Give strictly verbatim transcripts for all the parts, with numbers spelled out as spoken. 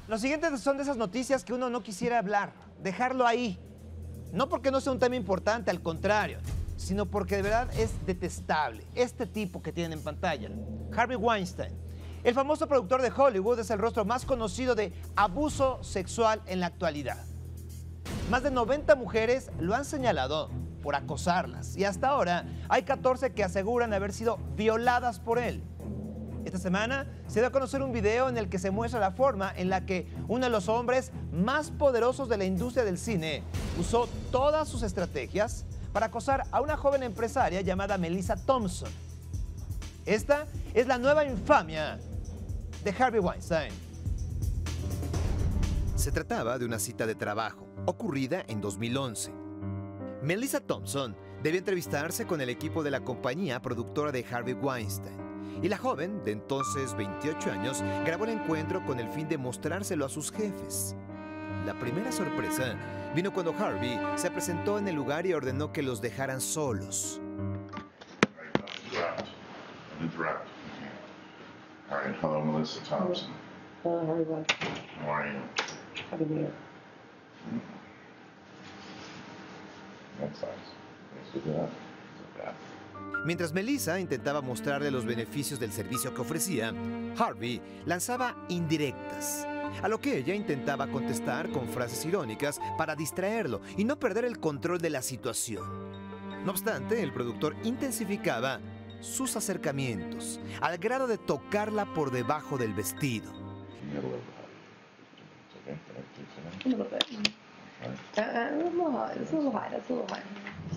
Los siguientes son de esas noticias que uno no quisiera hablar, dejarlo ahí. No porque no sea un tema importante, al contrario, sino porque de verdad es detestable. Este tipo que tienen en pantalla, Harvey Weinstein, el famoso productor de Hollywood, es el rostro más conocido de abuso sexual en la actualidad. Más de noventa mujeres lo han señalado por acosarlas y hasta ahora hay catorce que aseguran haber sido violadas por él. Esta semana se dio a conocer un video en el que se muestra la forma en la que uno de los hombres más poderosos de la industria del cine usó todas sus estrategias para acosar a una joven empresaria llamada Melissa Thompson. Esta es la nueva infamia de Harvey Weinstein. Se trataba de una cita de trabajo ocurrida en dos mil once. Melissa Thompson debía entrevistarse con el equipo de la compañía productora de Harvey Weinstein. Y la joven, de entonces veintiocho años, grabó el encuentro con el fin de mostrárselo a sus jefes. La primera sorpresa vino cuando Harvey se presentó en el lugar y ordenó que los dejaran solos. All right, hello, Melissa Thompson. Hello, Harvey Weinstein. How are you? Happy New Year. That's nice. Nice to do that. Yeah. Mientras Melissa intentaba mostrarle los beneficios del servicio que ofrecía, Harvey lanzaba indirectas, a lo que ella intentaba contestar con frases irónicas para distraerlo y no perder el control de la situación. No obstante, el productor intensificaba sus acercamientos, al grado de tocarla por debajo del vestido. A little bit. Uh, a little high. It's a little high. That's a little high.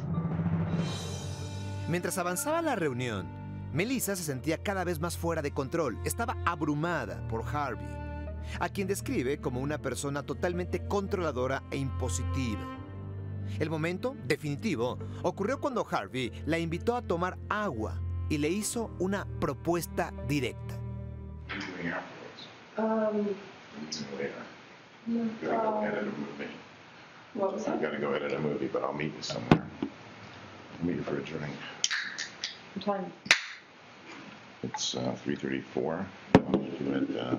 Mientras avanzaba la reunión, Melissa se sentía cada vez más fuera de control. Estaba abrumada por Harvey, a quien describe como una persona totalmente controladora e impositiva. El momento definitivo ocurrió cuando Harvey la invitó a tomar agua y le hizo una propuesta directa. Um, Later. no, I'm gonna go uh, edit a movie. what was I'm that? gonna go edit a movie, but I'll meet you somewhere. I'll meet you for a drink. What time? It's uh, three thirty-four. I'll meet you at uh,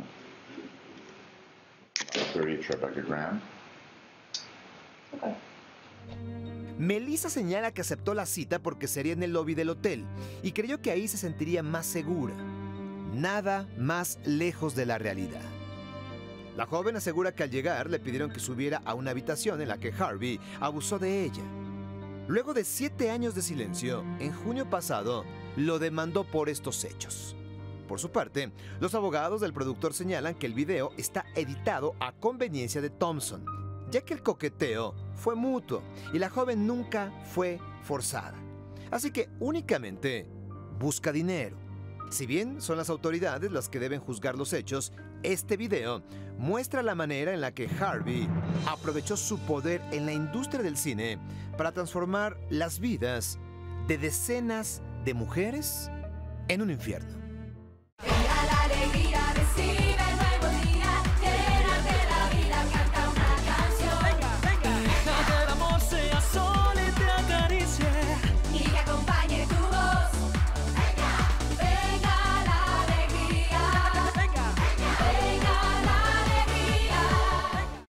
thirty Tribeca Graham. Okay. Melissa señala que aceptó la cita porque sería en el lobby del hotel y creyó que ahí se sentiría más segura. Nada más lejos de la realidad. La joven asegura que al llegar le pidieron que subiera a una habitación en la que Harvey abusó de ella. Luego de siete años de silencio, en junio pasado, lo demandó por estos hechos. Por su parte, los abogados del productor señalan que el video está editado a conveniencia de Thompson, ya que el coqueteo fue mutuo y la joven nunca fue forzada. Así que únicamente busca dinero. Si bien son las autoridades las que deben juzgar los hechos, este video muestra la manera en la que Harvey aprovechó su poder en la industria del cine para transformar las vidas de decenas de mujeres en un infierno. La alegría recibe